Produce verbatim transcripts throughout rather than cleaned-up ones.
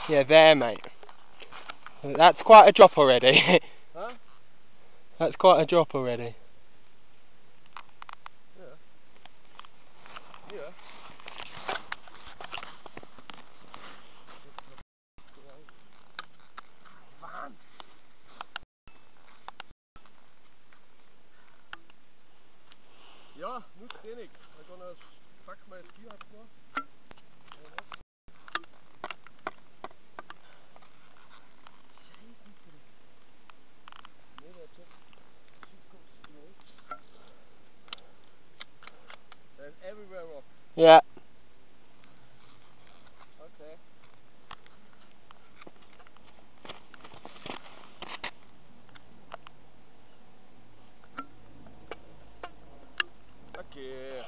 Yeah, there, mate. That's quite a drop already. Huh? That's quite a drop already. Yeah. Yeah. Man. Ja, nutzt eh nichts. I'm gonna fuck my ski up now. There's everywhere rocks. Yeah. Okay. Okay.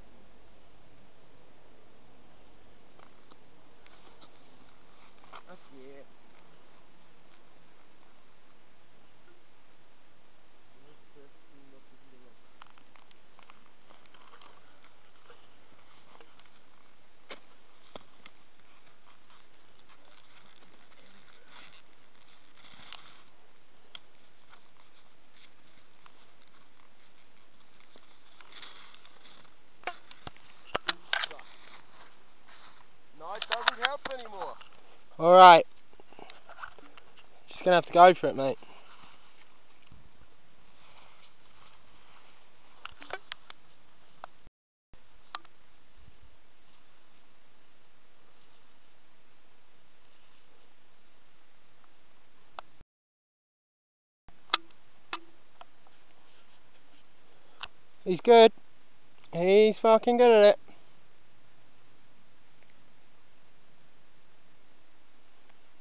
Okay. No, it doesn't help anymore. Alright. Just gonna have to go for it, mate. He's good. He's fucking good at it.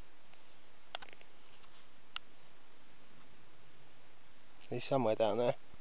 He's somewhere down there.